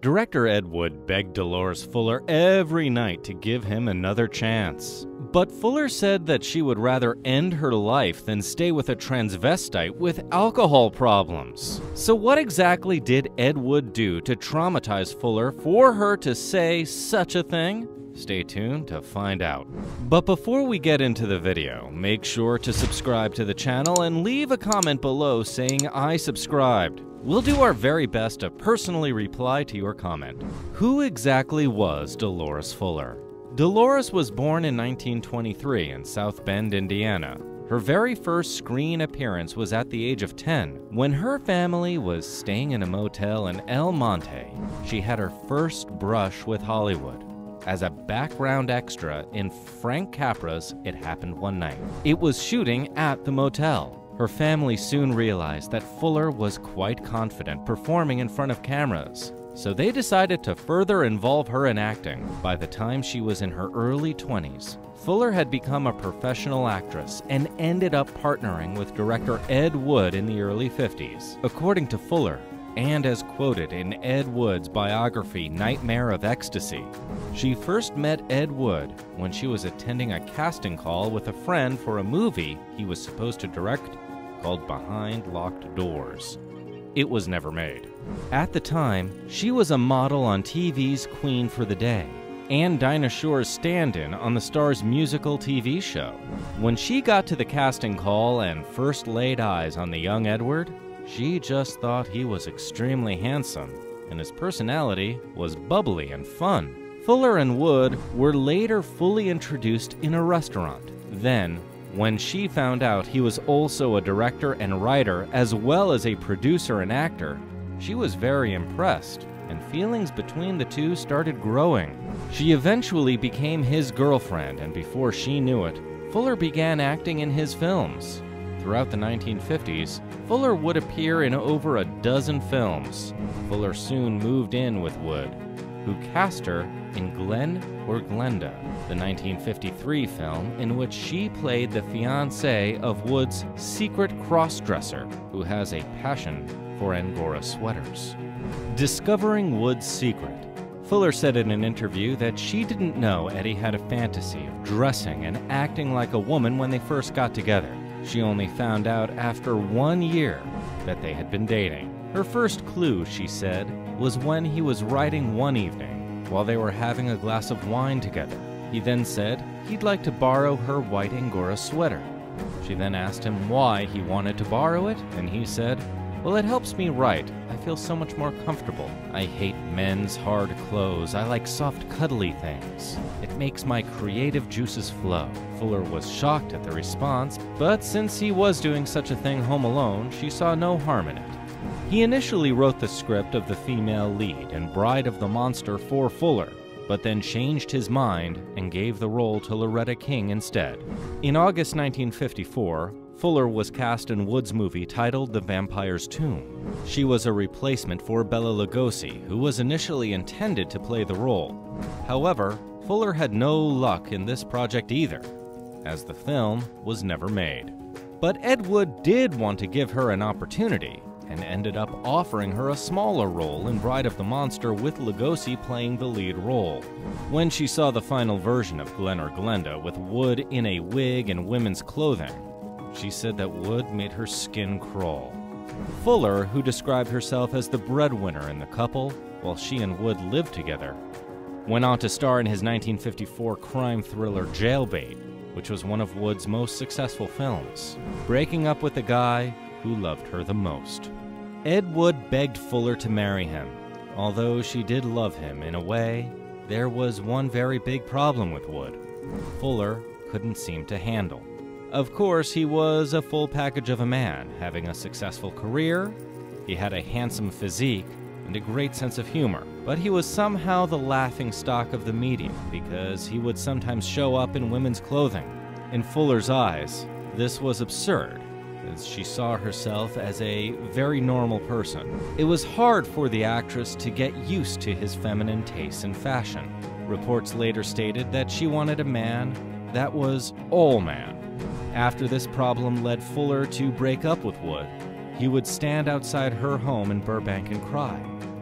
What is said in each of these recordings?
Director Ed Wood begged Dolores Fuller every night to give him another chance. But Fuller said that she would rather end her life than stay with a transvestite with alcohol problems. So what exactly did Ed Wood do to traumatize Fuller for her to say such a thing? Stay tuned to find out. But before we get into the video, make sure to subscribe to the channel and leave a comment below saying I subscribed. We'll do our very best to personally reply to your comment. Who exactly was Dolores Fuller? Dolores was born in 1923 in South Bend, Indiana. Her very first screen appearance was at the age of 10, when her family was staying in a motel in El Monte. She had her first brush with Hollywood. As a background extra in Frank Capra's It Happened One Night. It was shooting at the motel. Her family soon realized that Fuller was quite confident performing in front of cameras, so they decided to further involve her in acting. By the time she was in her early 20s, Fuller had become a professional actress and ended up partnering with director Ed Wood in the early 50s. According to Fuller, and as quoted in Ed Wood's biography Nightmare of Ecstasy, she first met Ed Wood when she was attending a casting call with a friend for a movie he was supposed to direct called Behind Locked Doors. It was never made. At the time, she was a model on TV's Queen for the Day and Dinah Shore's stand-in on the Star's musical TV show. When she got to the casting call and first laid eyes on the young Edward, she just thought he was extremely handsome, and his personality was bubbly and fun. Fuller and Wood were later fully introduced in a restaurant. Then, when she found out he was also a director and writer as well as a producer and actor, she was very impressed, and feelings between the two started growing. She eventually became his girlfriend, and before she knew it, Fuller began acting in his films. Throughout the 1950s, Fuller would appear in over a dozen films. Fuller soon moved in with Wood, who cast her in Glenn or Glenda, the 1953 film in which she played the fiancée of Wood's secret cross-dresser, who has a passion for Angora sweaters. Discovering Wood's secret, Fuller said in an interview that she didn't know Eddie had a fantasy of dressing and acting like a woman when they first got together. She only found out after 1 year that they had been dating. Her first clue, she said, was when he was writing one evening while they were having a glass of wine together. He then said he'd like to borrow her white Angora sweater. She then asked him why he wanted to borrow it, and he said, "Well, it helps me write. I feel so much more comfortable. I hate men's hard clothes. I like soft, cuddly things. It makes my creative juices flow." Fuller was shocked at the response, but since he was doing such a thing home alone, she saw no harm in it. He initially wrote the script of the female lead in Bride of the Monster for Fuller, but then changed his mind and gave the role to Loretta King instead. In August 1954, Fuller was cast in Wood's movie titled The Vampire's Tomb. She was a replacement for Bela Lugosi, who was initially intended to play the role. However, Fuller had no luck in this project either, as the film was never made. But Ed Wood did want to give her an opportunity, and ended up offering her a smaller role in Bride of the Monster with Lugosi playing the lead role. When she saw the final version of Glenn or Glenda with Wood in a wig and women's clothing, she said that Wood made her skin crawl. Fuller, who described herself as the breadwinner in the couple while she and Wood lived together, went on to star in his 1954 crime thriller Jailbait, which was one of Wood's most successful films, breaking up with the guy who loved her the most. Ed Wood begged Fuller to marry him. Although she did love him in a way, there was one very big problem with Wood. Fuller couldn't seem to handle. Of course, he was a full package of a man, having a successful career, he had a handsome physique, and a great sense of humor. But he was somehow the laughingstock of the media, because he would sometimes show up in women's clothing. In Fuller's eyes, this was absurd, as she saw herself as a very normal person. It was hard for the actress to get used to his feminine tastes in fashion. Reports later stated that she wanted a man that was all man. After this problem led Fuller to break up with Wood, he would stand outside her home in Burbank and cry.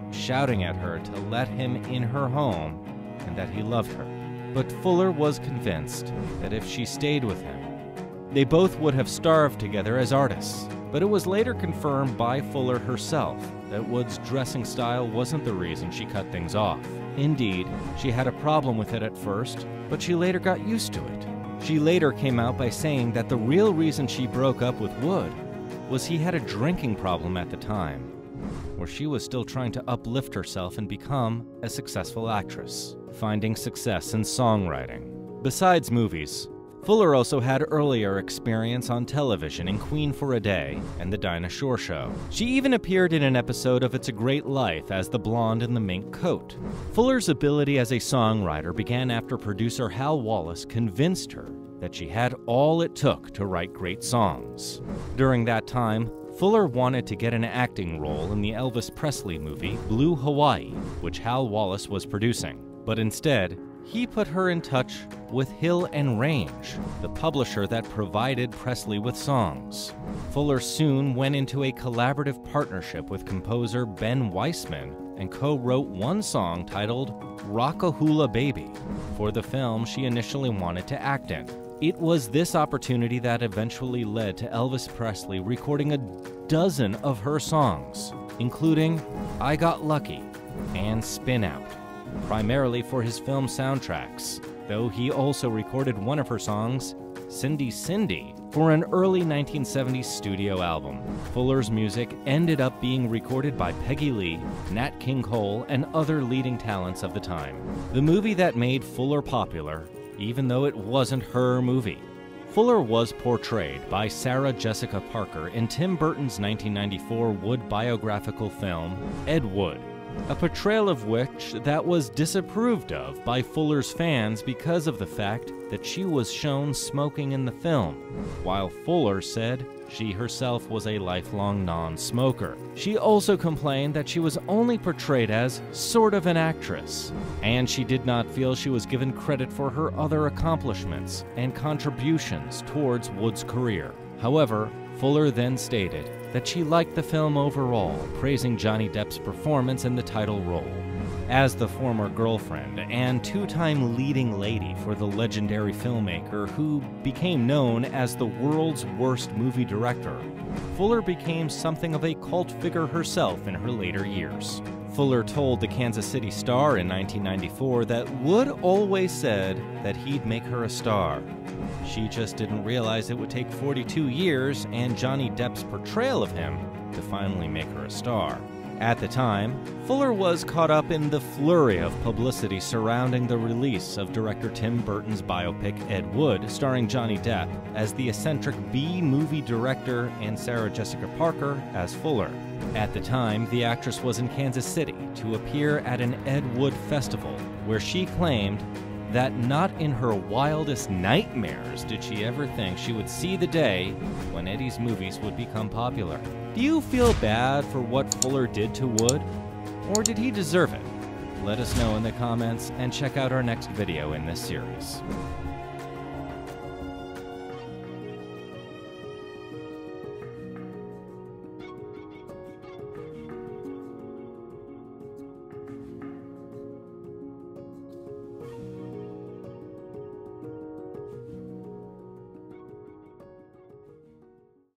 shouting at her to let him in her home and that he loved her. But Fuller was convinced that if she stayed with him, they both would have starved together as artists. But it was later confirmed by Fuller herself that Wood's dressing style wasn't the reason she cut things off. Indeed, she had a problem with it at first, but she later got used to it. She later came out by saying that the real reason she broke up with Wood was he had a drinking problem at the time, where she was still trying to uplift herself and become a successful actress, finding success in songwriting. Besides movies, Fuller also had earlier experience on television in Queen for a Day and The Dinah Shore Show. She even appeared in an episode of It's a Great Life as the blonde in the mink coat. Fuller's ability as a songwriter began after producer Hal Wallace convinced her that she had all it took to write great songs. During that time, Fuller wanted to get an acting role in the Elvis Presley movie Blue Hawaii, which Hal Wallace was producing. But instead, he put her in touch with Hill and Range, the publisher that provided Presley with songs. Fuller soon went into a collaborative partnership with composer Ben Weissman and co-wrote one song titled Rockahula Baby for the film she initially wanted to act in. It was this opportunity that eventually led to Elvis Presley recording a dozen of her songs, including I Got Lucky and Spin Out, primarily for his film soundtracks, though he also recorded one of her songs, Cindy Cindy, for an early 1970s studio album. Fuller's music ended up being recorded by Peggy Lee, Nat King Cole, and other leading talents of the time. The movie that made Fuller popular, even though it wasn't her movie. Fuller was portrayed by Sarah Jessica Parker in Tim Burton's 1994 Wood biographical film, Ed Wood, a portrayal of which that was disapproved of by Fuller's fans because of the fact that she was shown smoking in the film, while Fuller said she herself was a lifelong non-smoker. She also complained that she was only portrayed as sort of an actress, and she did not feel she was given credit for her other accomplishments and contributions towards Wood's career. However, Fuller then stated that she liked the film overall, praising Johnny Depp's performance in the title role. As the former girlfriend and two-time leading lady for the legendary filmmaker who became known as the world's worst movie director, Fuller became something of a cult figure herself in her later years. Fuller told the Kansas City Star in 1994 that Wood always said that he'd make her a star. She just didn't realize it would take 42 years and Johnny Depp's portrayal of him to finally make her a star. At the time, Fuller was caught up in the flurry of publicity surrounding the release of director Tim Burton's biopic Ed Wood, starring Johnny Depp as the eccentric B-movie director and Sarah Jessica Parker as Fuller. At the time, the actress was in Kansas City to appear at an Ed Wood festival, where she claimed that not in her wildest nightmares did she ever think she would see the day when Eddie's movies would become popular. Do you feel bad for what Fuller did to Wood? Or did he deserve it? Let us know in the comments and check out our next video in this series.